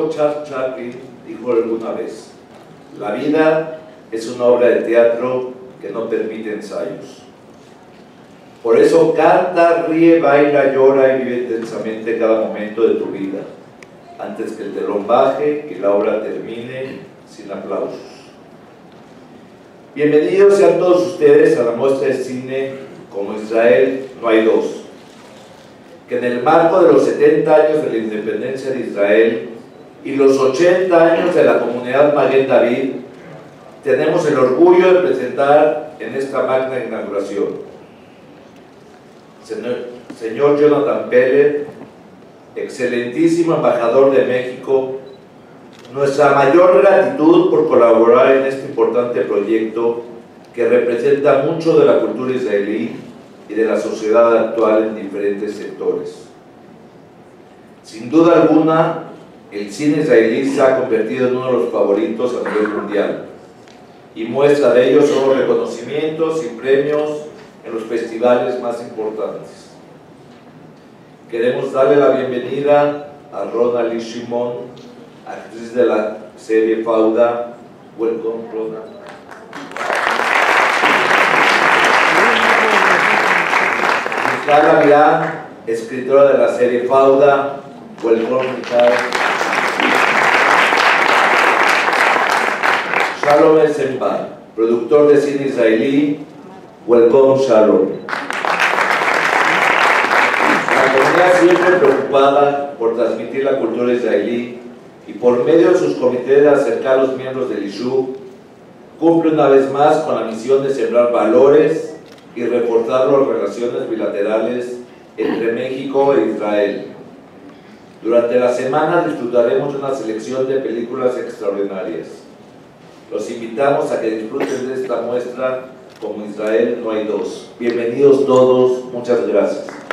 filósofo Charles Chaplin dijo alguna vez: la vida es una obra de teatro que no permite ensayos. Por eso canta, ríe, baila, llora y vive intensamente cada momento de tu vida, antes que el telón baje y la obra termine sin aplausos. Bienvenidos sean todos ustedes a la muestra de cine Como Israel no hay dos, que en el marco de los 70 años de la independencia de Israel y los 80 años de la comunidad Maguen David, tenemos el orgullo de presentar en esta magna inauguración. Señor Jonathan Peller, excelentísimo embajador de México, nuestra mayor gratitud por colaborar en este importante proyecto que representa mucho de la cultura israelí y de la sociedad actual en diferentes sectores. Sin duda alguna, el cine israelí se ha convertido en uno de los favoritos a nivel mundial, y muestra de ello son los reconocimientos y premios en los festivales más importantes. Queremos darle la bienvenida a Rona Lee Shimon, actriz de la serie Fauda. Welcome, Rona. Michal Amirán, escritora de la serie Fauda. Welcome, Michal. Shalom Eisenbach, productor de cine israelí. Welcome, Shalom. La comunidad siempre preocupada por transmitir la cultura israelí y por medio de sus comités de acercar a los miembros del ISHU, cumple una vez más con la misión de sembrar valores y reforzar las relaciones bilaterales entre México e Israel. Durante la semana disfrutaremos de una selección de películas extraordinarias. Los invitamos a que disfruten de esta muestra Como Israel no hay dos. Bienvenidos todos, muchas gracias.